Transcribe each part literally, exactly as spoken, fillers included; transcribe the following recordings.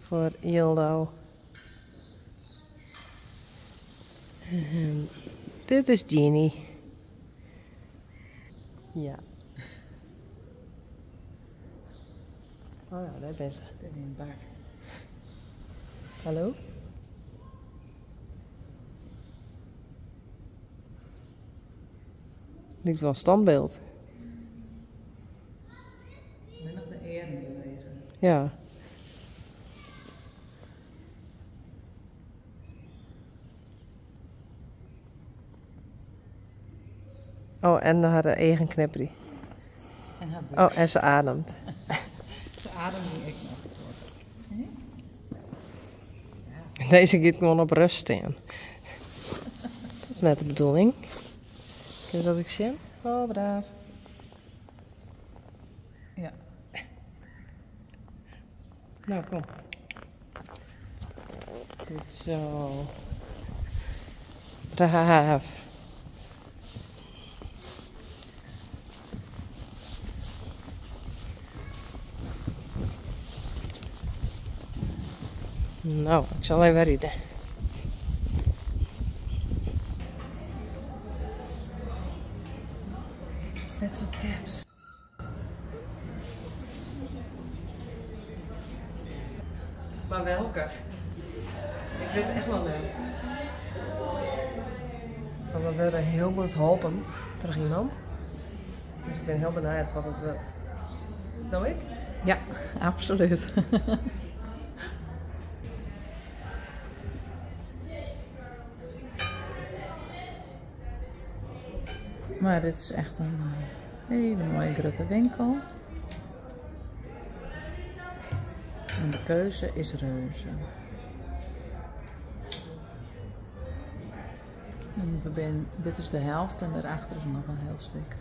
Voor Yildo. En dit is Jeannie. Ja. Oh ja, daar ben ze. In een bak. Hallo? Lijkt wel een standbeeld. En nog de eren bewegen. Ja. Oh, en haar eigen knipperie. En haar Oh, en ze ademt. Ze ademt ik nog. Deze gaat gewoon op rust staan. Dat is net de bedoeling. Kun je dat ook zien? Oh, braaf. Ja. Nou, kom. Goed zo. Braaf. Nou, ik zal even rijden. Pencil caps. Maar welke? Ik weet het echt wel niet. Maar we willen heel goed helpen terug iemand. Dus ik ben heel benieuwd wat het wil. Nou ik? Ja, absoluut. Maar dit is echt een uh, hele mooie grote winkel. En de keuze is reuze. En we ben, dit is de helft en daarachter is nog een heel stuk.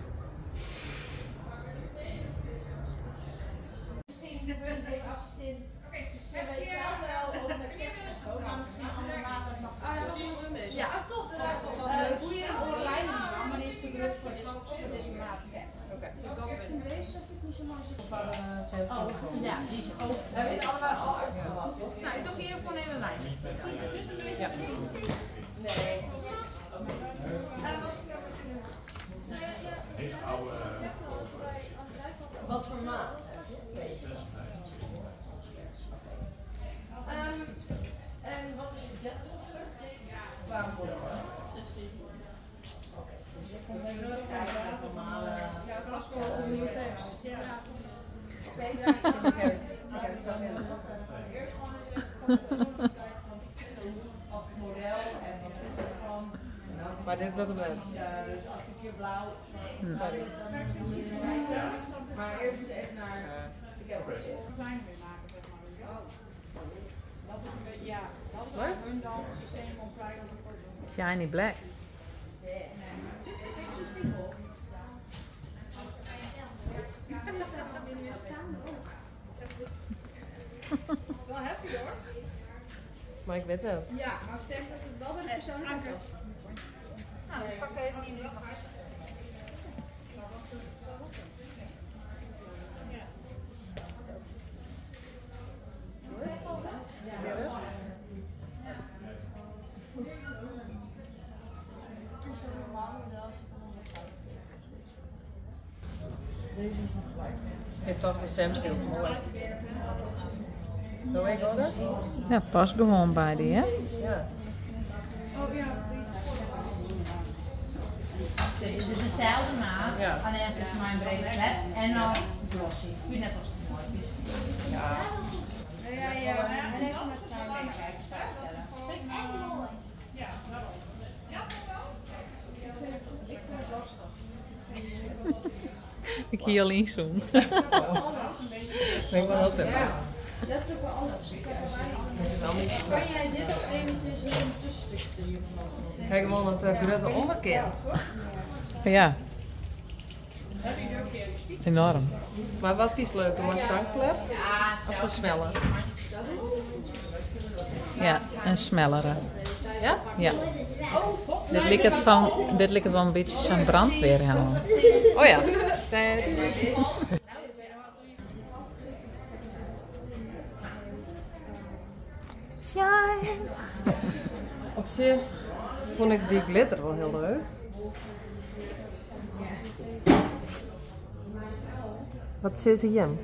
Ja, toch. Hoe je een online maar die is te groot voor deze maat. Oké, dus dat weet ik. Deze heb ik niet zo mooi. Oh, ja, die is ook. We hebben het allemaal al uitgehaald. Nou, ik doe hier gewoon even een lijn. Ja. Nee. Wat voor maat? Um, en wat is je budget ongeveer? Waarom voor Oké, dus ik kom even kijken naar de normale. Ja, het was gewoon een nieuwe vers. Ja. Oké, ja, ik heb het zo heel. Eerst gewoon even als het model en wat vind je ervan. Maar dit is wat het is. Dus als het hier blauw. Sorry. Maar eerst moet even naar. Ik heb het zin. Kleiner weer maken, zeg maar. Dat is een beetje, ja, dat is wel hun dan systeem om kleiner te worden. Shiny black. Het is wel happy hoor. Maar ik weet het. Ja, maar ik denk dat het wel bij de persoonlijke was. Nou, ik pak even die nog. Ik vind toch de Samsil het mooist. Doe ik hoor? Ja, past gewoon bij die, hè? Ja. Dus het is dezelfde maat, Ja. alleen het is maar een brede klep en dan glossy. Net als het mooi is. Ja. Wil jij je en even met elkaar meekijken stellen? Ja, daarom. Ja, wel. Ik vind het lastig. Ik hier al inzoomt. Ik ben wel altijd. Dat is ook wel anders. Kan jij dit ook eventjes een tussenstukje hier plaatsen? Kijk gewoon het uh, grote omgekeerd. Ja. Enorm. Maar wat vies leuker, maar zangklep of zo smellen? Ja, een smellere. Ja? Ja. Dit lijkt het van, dit lijkt het wel een beetje zo'n brandweerhelm. Oh ja. Shine. Op zich vond ik die glitter wel heel leuk. Wat is er hier?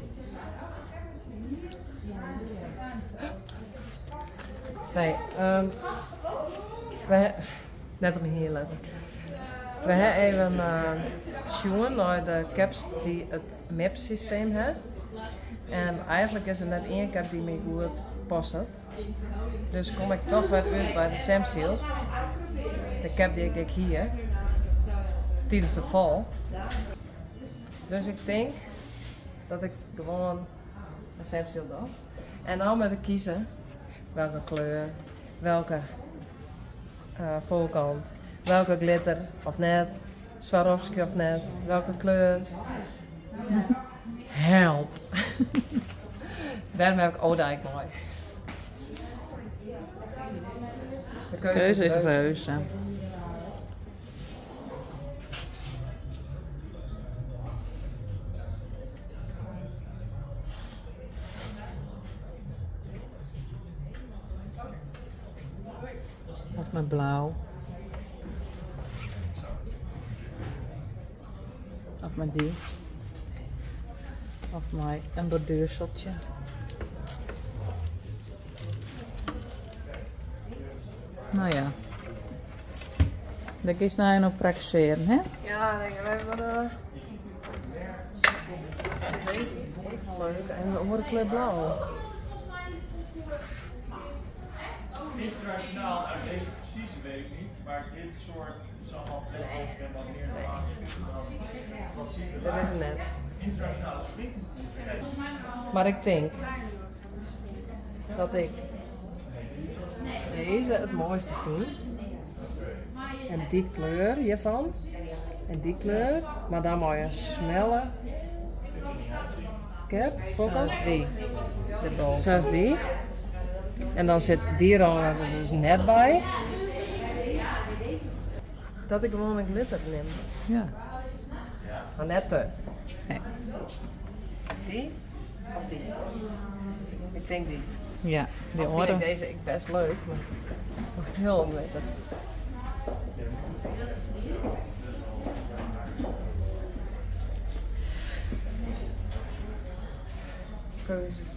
Nee, um, we net op me hier letten. We hebben even uh, zoeken naar de caps die het M A P systeem heeft. En eigenlijk is er net één cap die me goed past. Dus kom ik toch weer uit bij de Samseals. De cap die ik hier tijdens de val. Dus ik denk dat ik gewoon een Samseel doe. En dan met de kiezen welke kleur, welke uh, voorkant, welke glitter of net, Swarovski of net, welke kleur. Help! Daarom heb ik Odijk mooi. De keuze, Keuze is reuze. reuze. Of met blauw. Of met die. Of met een borduurseltje. Nou ja. Dat is nou nog prakticeren, hè? Ja, denk ik, we hebben uh, deze is echt wel leuk en we worden kleur blauw. Internationaal, nou deze precies weet ik niet, maar dit soort is allemaal plastic en dan meer normaal klassieke. Dat is hem net. Internationaal is niet. Maar ik denk dat ik deze het mooiste vind. En die kleur hiervan. En die kleur, maar dan moet je een smelle cap, voorkant die. Zoals die. En dan zit die er dus net bij. Dat ik gewoon een glitter neem. Ja. Maar net te. Nee. Die of die? Ik denk die. Ja, die Al vind ik oren. deze ik best leuk, maar heel onwettig. Keuzes.